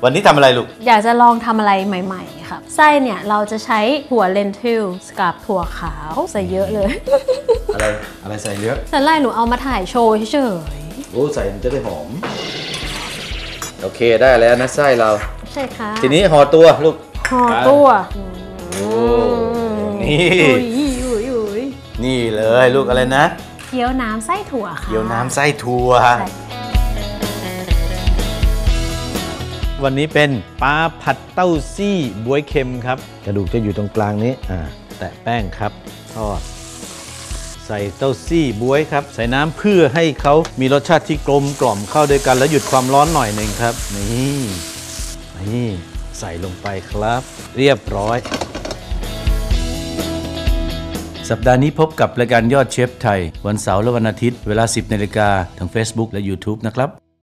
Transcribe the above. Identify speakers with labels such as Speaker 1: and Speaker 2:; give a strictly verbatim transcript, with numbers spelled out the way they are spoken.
Speaker 1: วันนี้ทำอะไรลูก
Speaker 2: อยากจะลองทำอะไรใหม่ๆครับไส้เนี่ยเราจะใช้ถั่วเลนทิลกับถั่วขาวใส่เยอะเลย
Speaker 1: อะไรอะไรใส่เยอะ
Speaker 2: แต่ไล่หนูเอามาถ่ายโชว์เฉย
Speaker 1: โอ้ใส่มันจะได้หอมโอเคได้แล้วนะไส้เรา
Speaker 2: ใช่ค่ะ
Speaker 1: ทีนี้ห่อตัวลูก
Speaker 2: ห่อตัว
Speaker 1: นี่นี่เลยลูกอะไรนะ
Speaker 2: เกี๊ยวน้ำไส้ถั่วค่ะ
Speaker 1: เกี๊ยวน้ำไส้ถั่ววันนี้เป็นปลาผัดเต้าซี่บ๊วยเค็มครับกระดูกจะอยู่ตรงกลางนี้อ่าแตะแป้งครับทอดใส่เต้าซี่บ๊วยครับใส่น้ำเพื่อให้เขามีรสชาติที่กลมกล่อมเข้าด้วยกันแล้วหยุดความร้อนหน่อยหนึ่งครับนี่นี่ใส่ลงไปครับเรียบร้อยสัปดาห์นี้พบกับรายการยอดเชฟไทยวันเสาร์และวันอาทิตย์เวลา สิบนาฬิกาทาง Facebook และ YouTube นะครับ